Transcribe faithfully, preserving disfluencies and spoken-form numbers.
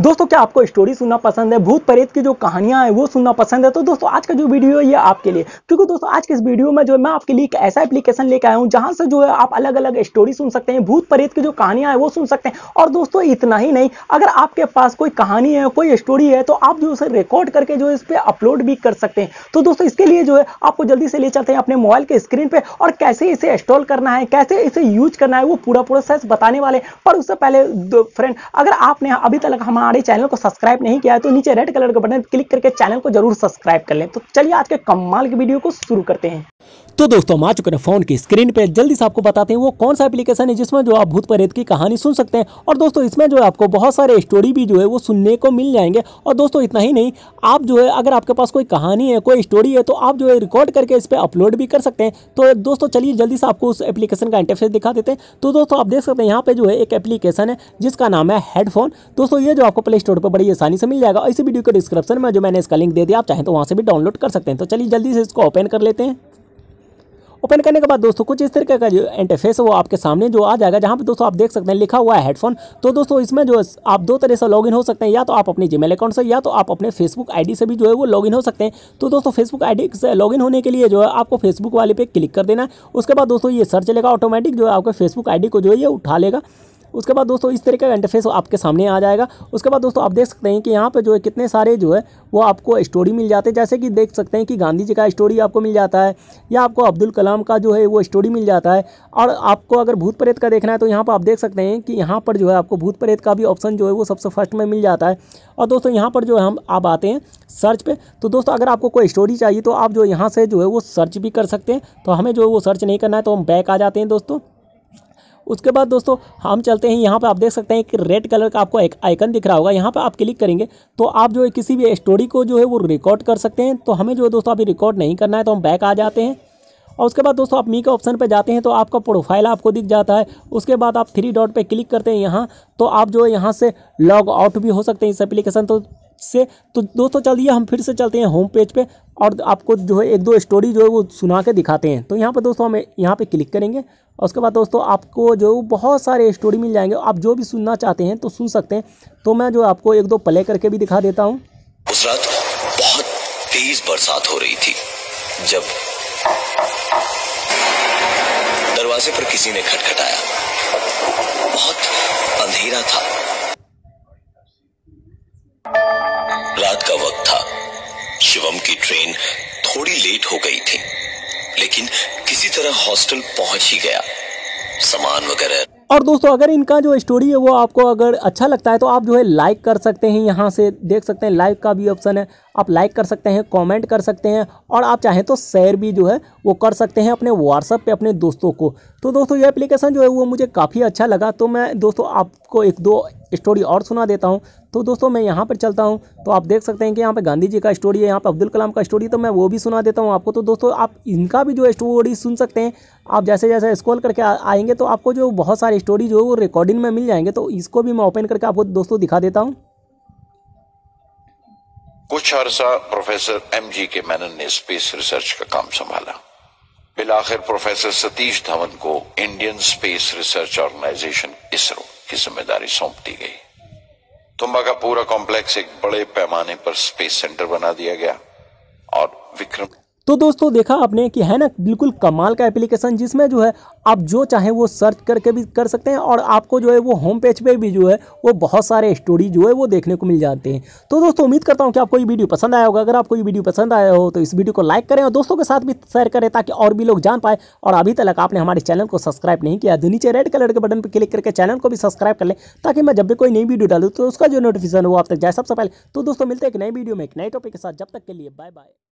दोस्तों क्या आपको स्टोरी सुनना पसंद है, भूत प्रेत की जो कहानियां हैं वो सुनना पसंद है? तो दोस्तों आज का जो वीडियो है ये आपके लिए, क्योंकि दोस्तों आज के इस वीडियो में जो है मैं आपके लिए एक ऐसा एप्लीकेशन लेकर आया हूं जहां से जो है आप अलग अलग स्टोरी सुन सकते हैं, भूत प्रेत की जो कहानियां हैं वो सुन सकते हैं। और दोस्तों इतना ही नहीं, अगर आपके पास कोई कहानी है, कोई स्टोरी है, तो आप जो उसे रिकॉर्ड करके जो है इस पर अपलोड भी कर सकते हैं। तो दोस्तों इसके लिए जो है आपको जल्दी से ले चलते हैं अपने मोबाइल के स्क्रीन पे, और कैसे इसे इंस्टॉल करना है, कैसे इसे यूज करना है, वो पूरा प्रोसेस बताने वाले। पर उससे पहले फ्रेंड, अगर आपने अभी तक हमारे चैनल को सब्सक्राइब नहीं किया है तो नीचे रेड कलर का बटन क्लिक करके चैनल को जरूर सब्सक्राइब कर लें। तो चलिए आज के कमाल की वीडियो को शुरू करते हैं। तो दोस्तों हम आ चुके हैं फोन की स्क्रीन पे, जल्दी से आपको बताते हैं वो कौन सा एप्लीकेशन है जिसमें जो आप भूत प्रेत की कहानी सुन सकते हैं। और दोस्तों इसमें जो है आपको बहुत सारे स्टोरी भी जो है वो सुनने को मिल जाएंगे। और दोस्तों इतना ही नहीं, आप जो है अगर आपके पास कोई कहानी है, कोई स्टोरी है, तो आप जो है रिकॉर्ड करके इस पर अपलोड भी कर सकते हैं। तो दोस्तों चलिए जल्दी से आपको उस एप्लीकेशन का इंटरफेस दिखा देते हैं। तो दोस्तों आप देख सकते हैं यहाँ पे जो है एक एप्लीकेशन है जिसका नाम है हेडफोन। दोस्तों ये जो आपको प्ले स्टोर पर बड़ी आसानी से मिल जाएगा। इसी वीडियो के डिस्क्रिप्शन में जो मैंने इसका लिंक दे दिया, आप चाहें तो वहाँ से भी डाउनलोड कर सकते हैं। तो चलिए जल्दी से इसको ओपन कर लेते हैं। ओपन करने के बाद दोस्तों कुछ इस तरीके का जो इंटरफेस है वो आपके सामने जो आ जाएगा, जहाँ पे दोस्तों आप देख सकते हैं लिखा हुआ है हेडफोन। तो दोस्तों इसमें जो आप दो तरह से लॉगिन हो सकते हैं, या तो आप अपने जीमेल अकाउंट से, या तो आप अपने फेसबुक आईडी से भी जो है वो लॉगिन हो सकते हैं। तो दोस्तों फेसबुक आईडी से लॉगिन होने के लिए जो है आपको फेसबुक वाले पे क्लिक कर देना है। उसके बाद दोस्तों ये सर्च चलेगा, ऑटोमेटिक जो है आपके फेसबुक आईडी को जो है ये उठा लेगा। उसके बाद दोस्तों इस तरीके का इंटरफेस आपके सामने आ जाएगा। उसके बाद दोस्तों आप देख सकते हैं कि यहाँ पे जो है कितने सारे जो है वो आपको स्टोरी मिल जाते हैं। जैसे कि देख सकते हैं कि गांधी जी का स्टोरी आपको मिल जाता है, या आपको अब्दुल कलाम का जो है वो स्टोरी मिल जाता है। और आपको अगर भूत प्रेत का देखना है तो यहाँ पर आप देख सकते हैं कि यहाँ पर जो है आपको भूत प्रेत का भी ऑप्शन जो है वो सबसे फर्स्ट में मिल जाता है। और दोस्तों यहाँ पर जो है हम आप आते हैं सर्च पे। तो दोस्तों अगर आपको कोई स्टोरी चाहिए तो आप जो यहाँ से जो है वो सर्च भी कर सकते हैं। तो हमें जो है वो सर्च नहीं करना है, तो हम बैक आ जाते हैं दोस्तों। उसके बाद दोस्तों हम चलते हैं, यहाँ पे आप देख सकते हैं कि रेड कलर का आपको एक आइकन दिख रहा होगा। यहाँ पे आप क्लिक करेंगे तो आप जो है किसी भी स्टोरी को जो है वो रिकॉर्ड कर सकते हैं। तो हमें जो है दोस्तों अभी रिकॉर्ड नहीं करना है, तो हम बैक आ जाते हैं। और उसके बाद दोस्तों आप मी के ऑप्शन पे जाते हैं तो आपका प्रोफाइल आपको दिख जाता है। उसके बाद आप थ्री डॉट पे क्लिक करते हैं यहाँ, तो आप जो है यहाँ से लॉग आउट भी हो सकते हैं इस एप्लीकेशन तो से। तो दोस्तों चलिए हम फिर से चलते हैं होम पेज पे, और आपको जो है एक दो स्टोरी जो है वो सुना के दिखाते हैं। तो यहाँ पर दोस्तों हम यहाँ पे क्लिक करेंगे, और उसके बाद दोस्तों आपको जो बहुत सारे स्टोरी मिल जाएंगे। आप जो भी सुनना चाहते हैं तो सुन सकते हैं। तो मैं जो आपको एक दो प्ले करके भी दिखा देता हूँ। उस रात बहुत तेज बरसात हो रही थी जब दरवाजे पर किसी ने खटखटाया। बहुत अंधेरा था, रात का वक्त था। शिवम की ट्रेन थोड़ी लेट हो गई थी, लेकिन किसी तरह हॉस्टल पहुंच ही गया। सामान वगैरह। और दोस्तों अगर इनका जो स्टोरी है वो आपको अगर अच्छा लगता है तो आप जो है लाइक कर सकते हैं। यहाँ से देख सकते हैं लाइक का भी ऑप्शन है, आप लाइक कर सकते हैं, कमेंट कर सकते हैं, और आप चाहें तो शेयर भी जो है वो कर सकते हैं अपने व्हाट्सएप पे अपने दोस्तों को। तो दोस्तों ये एप्लीकेशन जो है वो मुझे काफ़ी अच्छा लगा। तो मैं दोस्तों आपको एक दो स्टोरी और सुना देता हूँ। तो दोस्तों मैं यहाँ पर चलता हूँ, तो आप देख सकते हैं कि यहाँ पे गांधी जी का स्टोरी है, यहाँ पे अब्दुल कलाम का स्टोरी, तो मैं वो भी सुना देता हूँ आपको। तो दोस्तों आप इनका भी जो स्टोरी सुन सकते हैं। आप जैसे जैसे स्क्रॉल करके आएंगे तो आपको जो बहुत सारी स्टोरी जो है वो रिकॉर्डिंग में मिल जाएंगे। तो इसको भी मैं ओपन करके आपको दोस्तों दिखा देता हूँ। कुछ अरसा प्रोफेसर एम जी के मेनन ने स्पेस रिसर्च का काम संभाला। बिलाखिर प्रोफेसर सतीश धवन को Indian space research organisation ISRO की जिम्मेदारी सौंप दी गई। तुम्बा का पूरा कॉम्प्लेक्स एक बड़े पैमाने पर स्पेस सेंटर बना दिया गया, और विक्रम। तो दोस्तों देखा आपने कि है ना बिल्कुल कमाल का एप्लीकेशन, जिसमें जो है आप जो चाहें वो सर्च करके भी कर सकते हैं, और आपको जो है वो होम पेज पे भी जो है वो बहुत सारे स्टोरी जो है वो देखने को मिल जाते हैं। तो दोस्तों उम्मीद करता हूं कि आपको ये वीडियो पसंद आया होगा। अगर आपको ये वीडियो पसंद आया हो तो इस वीडियो को लाइक करें और दोस्तों के साथ भी शेयर करें, ताकि और भी लोग जान पाए। और अभी तक आपने हमारे चैनल को सब्सक्राइब नहीं किया तो नीचे रेड कलर के बटन पर क्लिक करके चैनल को भी सब्सक्राइब कर लें, ताकि मैं जब भी कोई नई वीडियो डालूँ तो उसका जो नोटिफिकेशन वो आप तक जाए सबसे पहले। तो दोस्तों मिलते हैं एक नई वीडियो में एक नए टॉपिक के साथ। जब तक के लिए बाय बाय।